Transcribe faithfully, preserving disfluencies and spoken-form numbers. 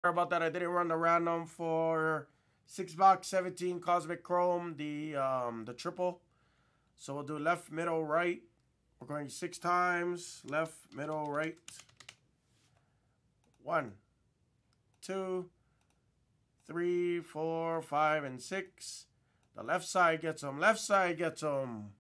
about that. I didn't run the random for six box seventeen Cosmic Chrome, the um, the triple. So we'll do left, middle, right. We're going six times. Left, middle, right. One, two, three, four, five, and six. The left side gets them. Left side gets them.